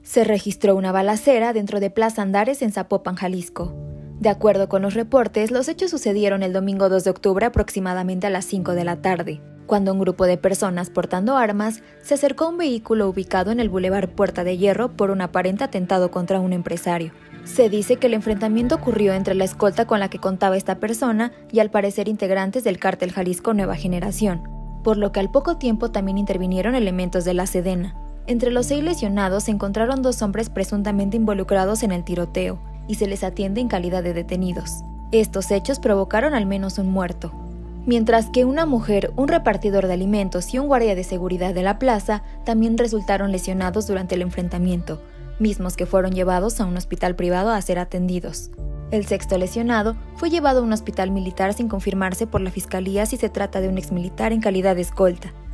Se registró una balacera dentro de Plaza Andares en Zapopan, Jalisco. De acuerdo con los reportes, los hechos sucedieron el domingo 2 de octubre aproximadamente a las 5 de la tarde, cuando un grupo de personas portando armas se acercó a un vehículo ubicado en el Boulevard Puerta de Hierro por un aparente atentado contra un empresario. Se dice que el enfrentamiento ocurrió entre la escolta con la que contaba esta persona y al parecer integrantes del cártel Jalisco Nueva Generación, por lo que al poco tiempo también intervinieron elementos de la Sedena. Entre los 6 lesionados se encontraron 2 hombres presuntamente involucrados en el tiroteo y se les atiende en calidad de detenidos. Estos hechos provocaron al menos un muerto, mientras que una mujer, un repartidor de alimentos y un guardia de seguridad de la plaza también resultaron lesionados durante el enfrentamiento, mismos que fueron llevados a un hospital privado a ser atendidos. El 6º lesionado fue llevado a un hospital militar sin confirmarse por la fiscalía si se trata de un exmilitar en calidad de escolta.